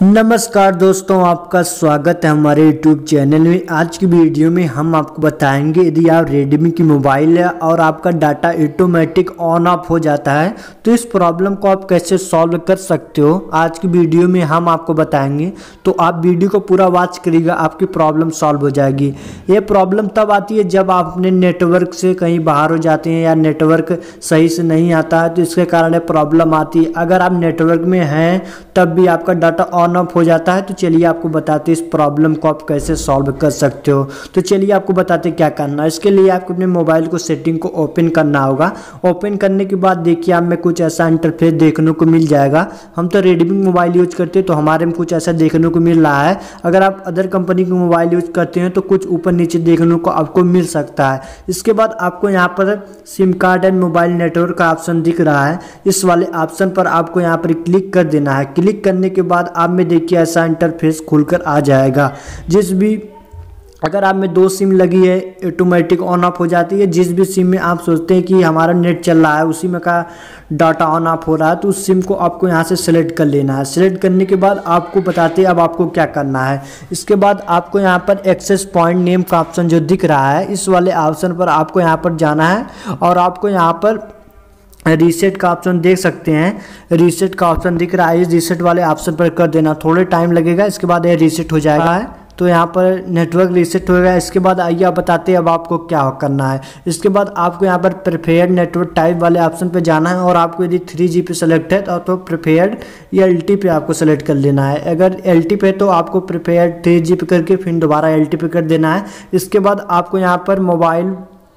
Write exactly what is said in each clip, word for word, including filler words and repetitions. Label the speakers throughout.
Speaker 1: नमस्कार दोस्तों, आपका स्वागत है हमारे यूट्यूब चैनल में। आज की वीडियो में हम आपको बताएंगे यदि आप रेडमी की मोबाइल है और आपका डाटा ऑटोमेटिक ऑन ऑफ हो जाता है तो इस प्रॉब्लम को आप कैसे सॉल्व कर सकते हो। आज की वीडियो में हम आपको बताएंगे, तो आप वीडियो को पूरा वॉच करिएगा, आपकी प्रॉब्लम सॉल्व हो जाएगी। ये प्रॉब्लम तब आती है जब आप अपने नेटवर्क से कहीं बाहर हो जाते हैं या नेटवर्क सही से नहीं आता है, तो इसके कारण प्रॉब्लम आती है। अगर आप नेटवर्क में हैं तब भी आपका डाटा ऑन ऑफ हो जाता है। तो चलिए आपको बताते हैं इस प्रॉब्लम को आप कैसे सॉल्व कर सकते हो। तो चलिए आपको बताते हैं क्या करना है। इसके लिए आपको अपने मोबाइल को सेटिंग को ओपन करना होगा। ओपन करने के बाद देखिए आप में कुछ ऐसा इंटरफेस देखने को मिल जाएगा। हम तो रेडमी मोबाइल यूज करते हैं तो हमारे में कुछ ऐसा देखने को मिल रहा है। अगर आप अदर कंपनी की मोबाइल यूज करते हैं तो कुछ ऊपर नीचे देखने को आपको मिल सकता है। इसके बाद आपको यहाँ पर SIM card and mobile network का ऑप्शन दिख रहा है। इस वाले ऑप्शन पर आपको यहाँ पर क्लिक कर देना है। क्लिक करने के बाद आप में देखिए ऐसा इंटरफेस खुलकर आ जाएगा। जिस भी अगर आप में दो सिम लगी है ऑटोमेटिक ऑन ऑफ हो जाती है। जिस भी सिम में आप सोचते हैं कि हमारा नेट चल रहा है उसी में का डाटा ऑन ऑफ हो रहा है, तो उस सिम को आपको यहाँ से सेलेक्ट कर लेना है। सेलेक्ट करने के बाद आपको बताते हैं अब आपको क्या करना है। इसके बाद आपको यहाँ पर एक्सेस पॉइंट नेम का ऑप्शन जो दिख रहा है, इस वाले ऑप्शन पर आपको यहाँ पर जाना है और आपको यहाँ पर रीसेट का ऑप्शन देख सकते हैं। रीसेट का ऑप्शन दिख रहा है, इस रीसेट वाले ऑप्शन पर कर देना। थोड़े टाइम लगेगा, इसके बाद ये रीसेट हो जाएगा है। तो यहाँ पर नेटवर्क रीसेट होगा। इसके बाद आइए आप बताते हैं अब आपको क्या करना है। इसके बाद आपको यहाँ पर प्रिफेयर्ड नेटवर्क टाइप वाले ऑप्शन पे जाना है और आपको यदि थ्री जी पे सेलेक्ट है तो प्रिफेयर्ड या एल टी पे आपको सेलेक्ट कर लेना है। अगर एल टी पे तो आपको प्रिफेयर्ड थ्री जी पे करके फिर दोबारा एल टी पे कर देना है। इसके बाद आपको यहाँ पर मोबाइल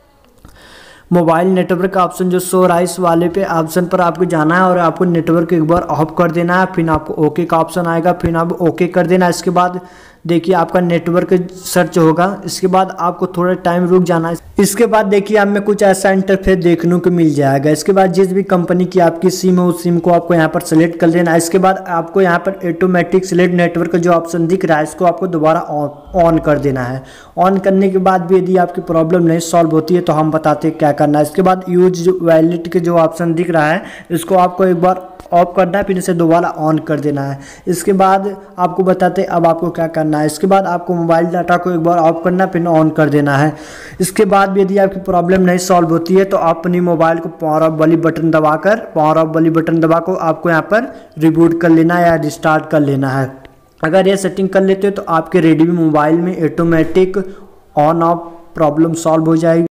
Speaker 1: मोबाइल नेटवर्क का ऑप्शन जो शो रहा है इस वाले पे ऑप्शन पर आपको जाना है और आपको नेटवर्क एक बार ऑफ कर देना है। फिर आपको ओके का ऑप्शन आएगा, फिर आप ओके कर देना। इसके बाद देखिए आपका नेटवर्क सर्च होगा। इसके बाद आपको थोड़ा टाइम रुक जाना है। इसके बाद देखिए आप में कुछ ऐसा इंटरफेस देखने को मिल जाएगा। इसके बाद जिस भी कंपनी की आपकी सिम है उस सिम को आपको यहाँ पर सेलेक्ट कर लेना है। इसके बाद आपको यहाँ पर ऑटोमेटिक सेलेक्ट नेटवर्क का जो ऑप्शन दिख रहा है इसको आपको दोबारा ऑन कर देना है। ऑन करने के बाद भी यदि आपकी प्रॉब्लम नहीं सॉल्व होती है तो हम बताते हैं क्या करना है। इसके बाद यूज वैलिड के जो ऑप्शन दिख रहा है इसको आपको एक बार ऑफ करना है, फिर इसे दोबारा ऑन कर देना है। इसके बाद आपको बताते हैं अब आपको क्या करना है। इसके बाद आपको मोबाइल डाटा को एक बार ऑफ करना फिर ऑन कर देना है। इसके बाद भी यदि आपकी प्रॉब्लम नहीं सॉल्व होती है तो आप अपनी मोबाइल को पावर ऑफ वाली बटन दबाकर पावर ऑफ वाली बटन दबा को आपको यहाँ पर रिबूट कर लेना है या रिस्टार्ट कर लेना है। अगर ये सेटिंग कर लेते हो तो आपके रेडमी मोबाइल में automatic on off problem solve हो जाएगी।